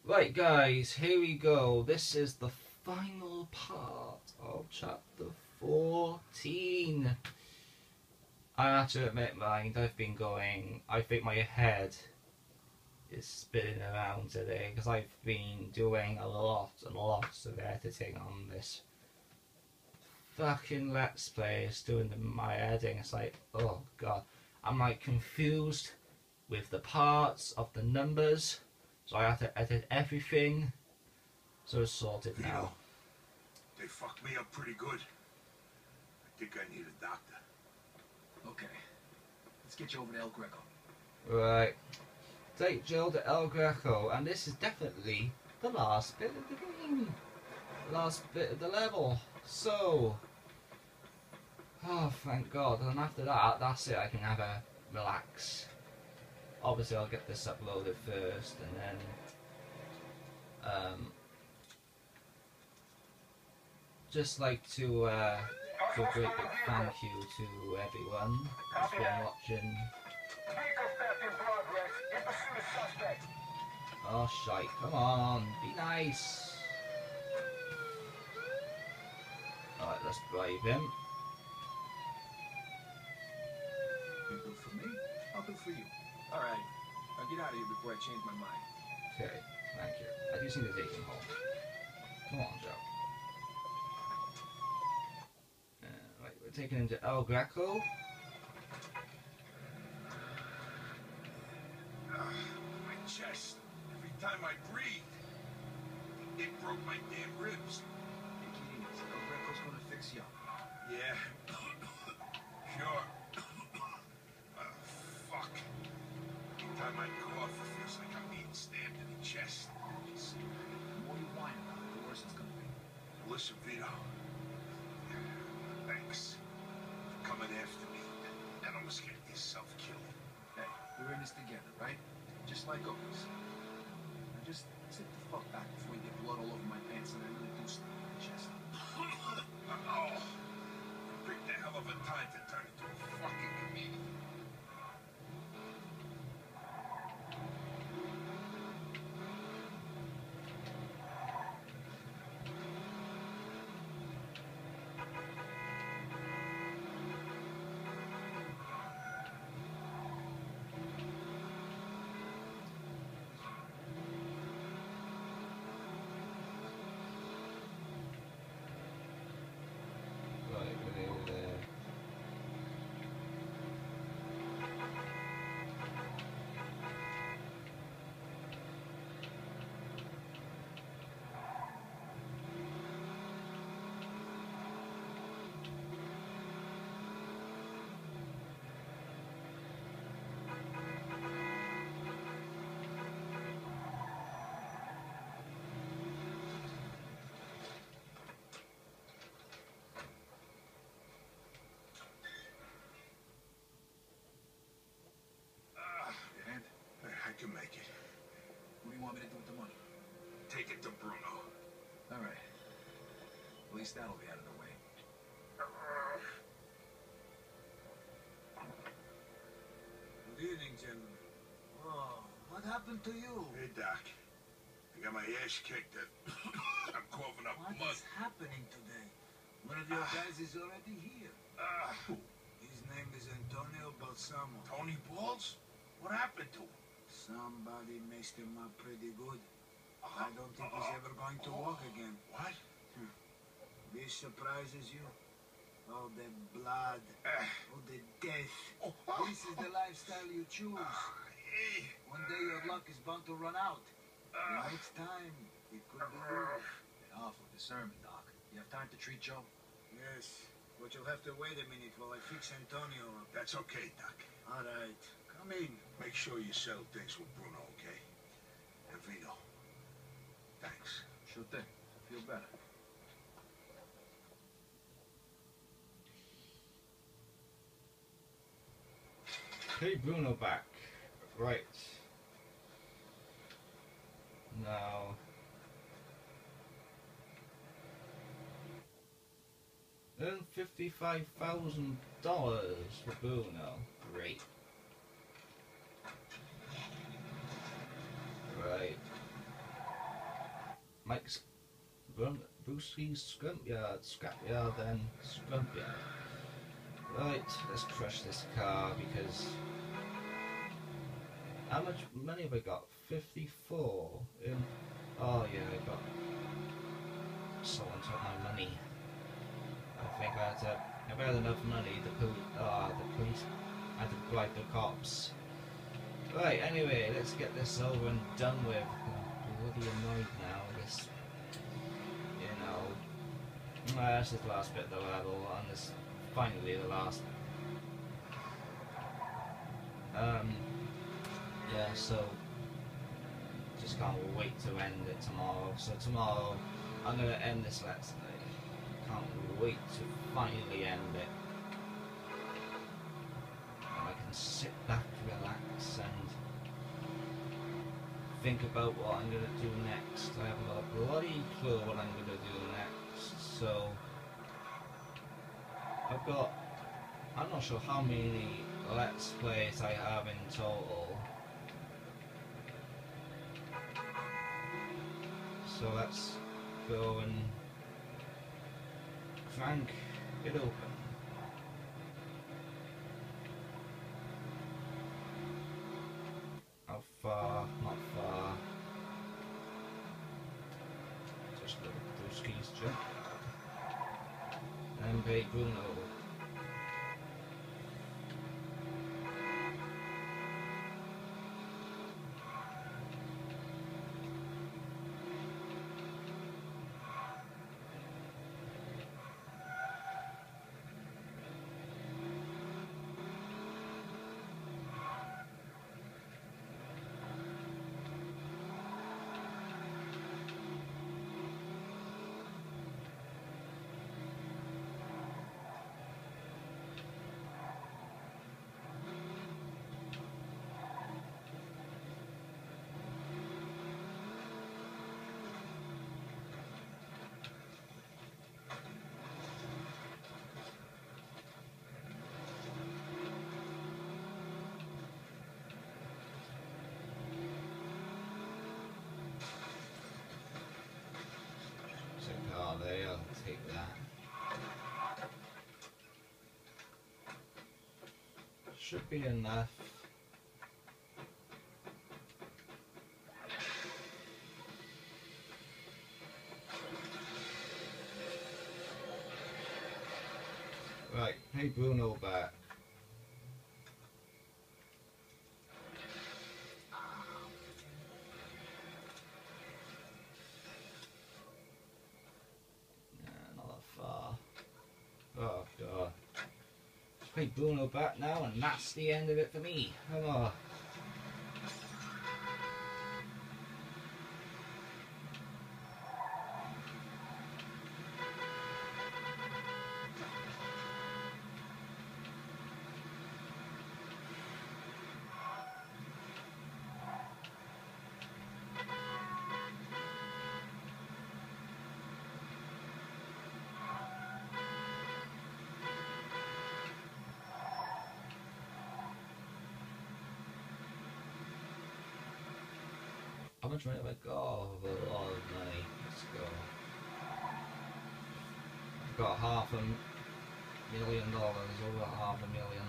Right, guys, here we go. This is the final part of chapter 14. I have to admit, mind, I've been going. I think my head is spinning around today because I've been doing a lot and lots of editing on this fucking Let's Play. It's doing my editing. It's like, oh god. I'm like confused with the parts of the numbers. So I have to edit everything. So it's sorted now. They fucked me up pretty good. I think I need a doctor. Okay. Let's get you over to El Greco. Right. Take Jill to El Greco, and this is definitely the last bit of the game. Last bit of the level. So, oh thank God. And after that, that's it. I can have a relax. Obviously, I'll get this uploaded first, and then just like to do a great big thank you to everyone who's been watching. Oh shite, come on, be nice. Alright, let's bribe him. You do for me, I'll do for you. Alright, I'll get out of here before I change my mind. Okay, thank you. I just need to take him home. Come on, Joe. Right, we're taking him to El Greco. My chest. Every time I breathe, it broke my damn ribs. Take it easy. El Greco's gonna fix you up. Yeah. Sure. Fuck. Every time I cough, it feels like I'm being stabbed in the chest. The more you whine about it, the worse it's gonna be. Listen, Vito. Thanks for coming after me and almost getting yourself killed. Hey, we're in this together, right? Just like always. Now just sit the fuck back before you get blood all over my pants and I really do stab in the chest. Oh, you picked a hell of a time to turn into a fucking comedian. Right, we're over there. Your hand? I can make it. What do you want me to do with the money? Take it to Bruno. Alright. At least that'll be out of the way. Good evening, gentlemen. Oh, what happened to you? Hey, Doc. I got my ass kicked. I'm coughing up What blood. is happening today? One of your guys is already here. His name is Antonio Balsamo. Tony Balls? What happened to him? Somebody messed him up pretty good. I don't think he's ever going to walk again. What? This surprises you? Oh, the blood. Oh, the death. This is the lifestyle you choose. One day your luck is bound to run out. Next time, it could be you. Off with the sermon, Doc. You have time to treat Joe? Yes, but you'll have to wait a minute while I fix Antonio up. That's okay, Doc. All right, come in. Make sure you settle things with Bruno, okay? And Vito. Thanks. Sure thing. Feel better. Hey, Bruno back. Right. Now. Earn $55,000 for Bruno. Great. Right. like Brewski's Scrapyard, then Scrapyard. Right, let's crush this car because how much money have I got? 54 in. Oh yeah, I got. Someone took my money. I think if I had enough money, the police had to bribe the cops. Right, anyway, let's get this over and done with. I'm bloody annoyed now. This, this is the last bit of the level, and this finally the last. Yeah, so just can't wait to end it tomorrow. So tomorrow I'm gonna end this let's play. Can't wait to finally end it. And I can sit back, relax, and think about what I'm gonna do next. I haven't got a bloody clue what I'm gonna do next. So I'm not sure how many let's plays I have in total. So let's go and crank it open. How far? Not far. Just look at those keys, jump. And pay Bruno. There, I'll take that. Should be enough. Right, pay Bruno back. Oh god. Just pay Bruno back now and that's the end of it for me. Come on. How much money have I got? Oh, I've got a lot of money. Let's go. I've got $500,000, over $500,000.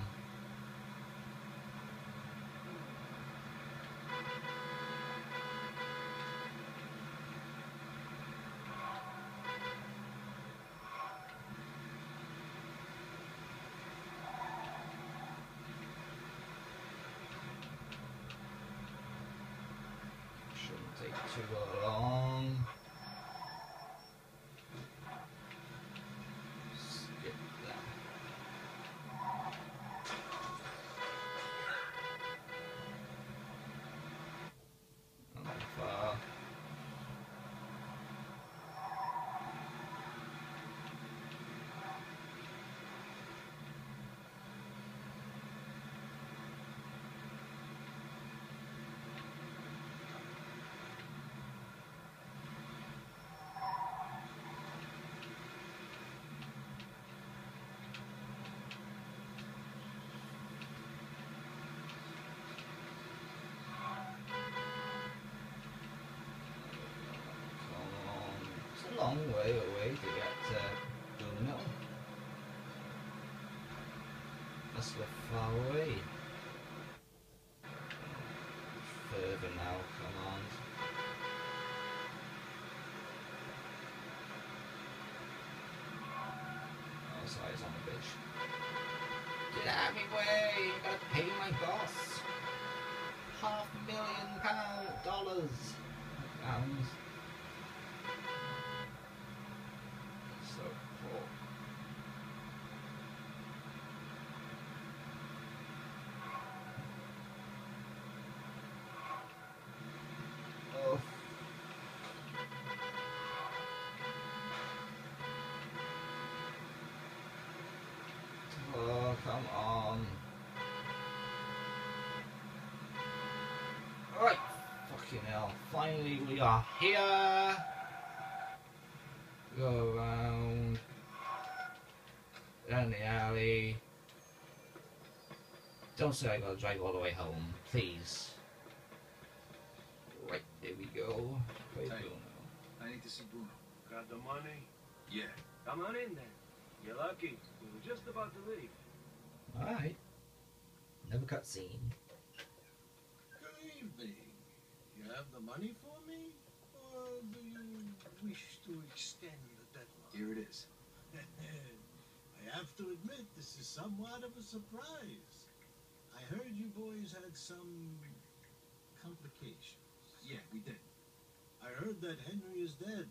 Shouldn't take too long. Skip that. Not far. long way away to get to Bruno. Must look far away. Further now, come on. Oh, sorry, it's on the bridge. Get out of my way! I gotta pay my boss. $500,000 dollars. Pounds. So cool. Oh. Oh, come on. Alright, fucking hell. Finally we are here. Go around. Down the alley. Don't say I gotta drive all the way home, please. Right, there we go. Where's Hey. Bruno? I need to see Bruno. Got the money? Yeah. Come on in then. You're lucky. We were just about to leave. Alright. Never cut scene. Good evening. You have the money for me? Or do you wish to extend the deadline? Here it is. I have to admit, this is somewhat of a surprise. I heard you boys had some complications. Yeah, we did. I heard that Henry is dead.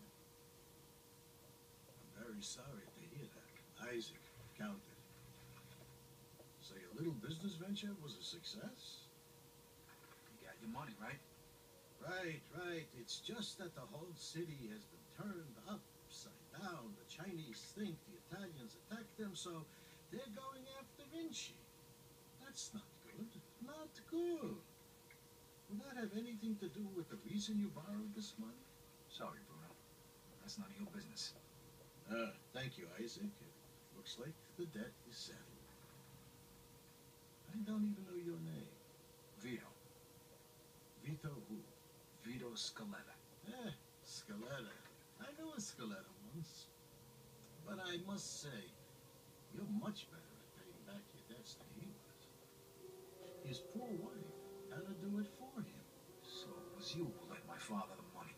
I'm very sorry to hear that. Isaac, counted. So your little business venture was a success? You got your money, right? Right. It's just that the whole city has been turned upside down. The Chinese think the Italians attacked them, so they're going after Vinci. That's not good. Not good. Will that have anything to do with the reason you borrowed this money? Sorry, Bruno. That's none of your business. Thank you, Isaac. It looks like the debt is settled. I don't even know your name. Vito. Vito who? Vito Scaletta. Scaletta. I knew a Scaletta once. But I must say, you're much better at paying back your debts than he was. His poor wife had to do it for him. So it was you who lent my father the money.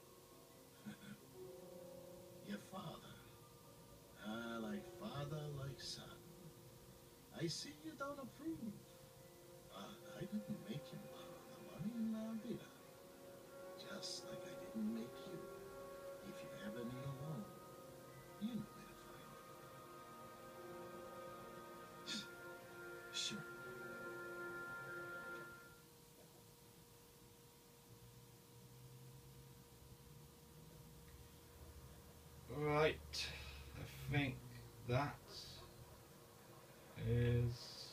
Your father. Like father, like son. I see you don't approve. I didn't make him borrow the money, did I? Just like I didn't make you. If you ever need a loan, you know where to find me. Sure. Right, I think that is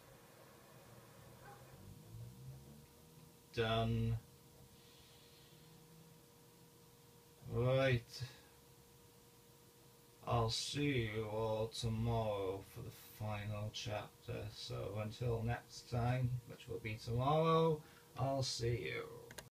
done. Right, I'll see you all tomorrow for the final chapter. So until next time, which will be tomorrow, I'll see you.